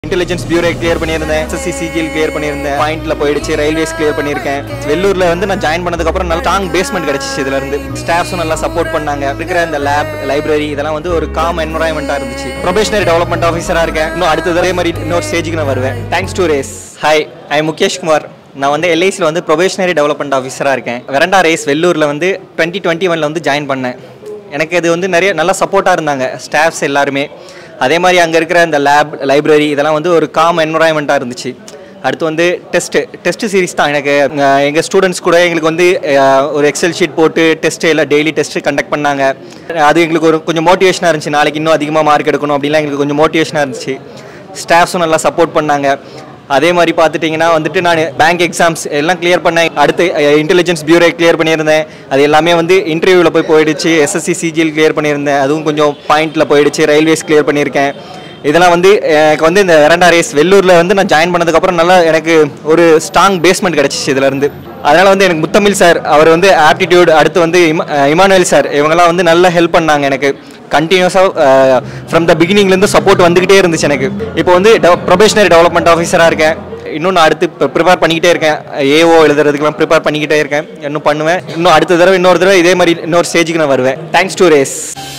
Intelligence Bureau clear பண்ணியிருந்தேன், SSC CGL clear பண்ணியிருந்தேன், பாயிண்ட்ல போயிடுச்சு, ரயில்வேஸ் clear பண்ணியிருக்கேன். வெள்ளூர்ல வந்து நான் ஜாயின் பண்ணதுக்கு அப்புறம் நல்ல ஸ்ட்ராங் பேஸ்மெண்ட் கிடைச்சிச்சு. இதுல இருந்து ஸ்டாஃப்ஸும் நல்லா சப்போர்ட் பண்ணாங்க. இருக்கிற இந்த லேப், லைப்ரரி இதெல்லாம் வந்து ஒரு காம் என்வரான்மெண்டா இருந்துச்சு. ப்ரொபேஷனரி டெவலப்மெண்ட் ஆஃபீஸரா இருக்கேன். இன்னும் அடுத்த தடவை மாதிரி இன்னொரு ஸ்டேஜுக்கு நான் வருவேன். Thanks to Race. Hi, I am Mukesh Kumar. நான் வந்து எல்ஐசியில் வந்து ப்ரொபேஷனரி டெவலப்மெண்ட் ஆஃபீஸராக இருக்கேன். வெரண்டா ரேஸ் வெள்ளூரில் வந்து 2021 வந்து ஜாயின் பண்ணேன். எனக்கு இது வந்து நிறைய நல்லா சப்போர்ட்டாக இருந்தாங்க ஸ்டாஃப்ஸ் எல்லாருமே. அதே மாதிரி அங்கே இருக்கிற இந்த லேப், லைப்ரரி இதெல்லாம் வந்து ஒரு காம் என்வரான்மெண்ட்டாக இருந்துச்சு. அடுத்து வந்து டெஸ்ட் சீரிஸ் தான். எனக்கு எங்கள் ஸ்டூடெண்ட்ஸ் கூட எங்களுக்கு வந்து ஒரு எக்ஸல் ஷீட் போட்டு டெஸ்ட்டு எல்லாம் டெய்லி டெஸ்ட்டு கண்டக்ட் பண்ணாங்க. அது எங்களுக்கு ஒரு கொஞ்சம் மோட்டிவேஷனாக இருந்துச்சு. நாளைக்கு இன்னும் அதிகமாக மார்க் எடுக்கணும் அப்படின்லாம் எங்களுக்கு கொஞ்சம் மோட்டிவேஷனாக இருந்துச்சு. ஸ்டாஃப்ஸும் நல்லா சப்போர்ட் பண்ணாங்க. அதே மாதிரி பார்த்துட்டிங்கன்னா வந்துட்டு நான் பேங்க் எக்ஸாம்ஸ் எல்லாம் கிளியர் பண்ணேன். அடுத்து இன்டெலிஜென்ஸ் பியூரோ கிளியர் பண்ணியிருந்தேன். அது எல்லாமே வந்து இன்டர்வியூவில் போயிடுச்சு. SSC CGL கிளியர் பண்ணியிருந்தேன். அதுவும் கொஞ்சம் பாயிண்ட்டில் போயிடுச்சு. ரயில்வேஸ் கிளியர் பண்ணியிருக்கேன். இதெல்லாம் வந்து எனக்கு வந்து இந்த வெரண்டா ரேஸ் வெள்ளூரில் வந்து நான் ஜாயின் பண்ணதுக்கப்புறம் நல்லா எனக்கு ஒரு ஸ்ட்ராங் பேஸ்மெண்ட் கிடச்சிச்சு இதுலேருந்து. அதனால் வந்து எனக்கு முத்தமிழ் சார், அவர் வந்து ஆப்டிடியூட், அடுத்து வந்து இமானுவேல் சார், இவங்கெல்லாம் வந்து நல்லா ஹெல்ப் பண்ணாங்க எனக்கு. கண்டினியூஸாக ஃப்ரம் த பிகினிங்லேருந்து சப்போர்ட் வந்துக்கிட்டே இருந்துச்சு எனக்கு. இப்போ வந்து ப்ரொபேஷனரி டெவலப்மெண்ட் ஆஃபீஸராக இருக்கேன். இன்னும் நான் அடுத்து ப்ரிப்பேர் பண்ணிக்கிட்டே இருக்கேன். AO எழுதுறதுக்கெல்லாம் ப்ரிப்பேர் பண்ணிக்கிட்டே இருக்கேன். இன்னும் பண்ணுவேன். இன்னும் அடுத்த தடவை இன்னொரு தடவை இதே மாதிரி இன்னொரு ஸ்டேஜுக்கு நான் வருவேன். Thanks to race.